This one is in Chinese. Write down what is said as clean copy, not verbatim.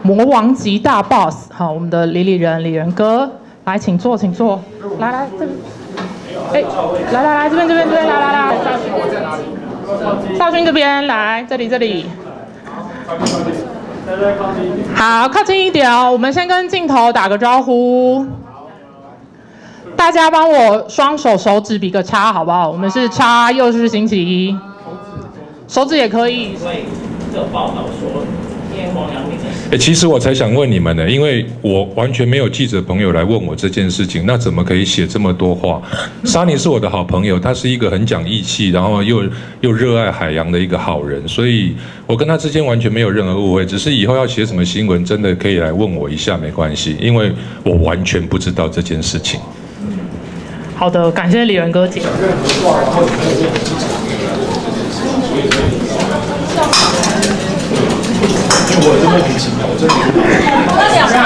魔王级大 boss， 好，我们的李人哥，来，请坐，请坐，来这边，哎，来这边，来，少勋这边来，这里，好，靠近一点哦，我们先跟镜头打个招呼，大家帮我双手指比个叉，好不好？我们是叉，又是星期一，手指也可以。因为这有报道说。 其实我才想问你们呢，因为我完全没有记者朋友来问我这件事情，那怎么可以写这么多话？沙尼是我的好朋友，他是一个很讲义气，然后又热爱海洋的一个好人，所以我跟他之间完全没有任何误会，只是以后要写什么新闻，真的可以来问我一下，没关系，因为我完全不知道这件事情。 好的，感谢李仁哥姐。 我真的很奇妙，我真的。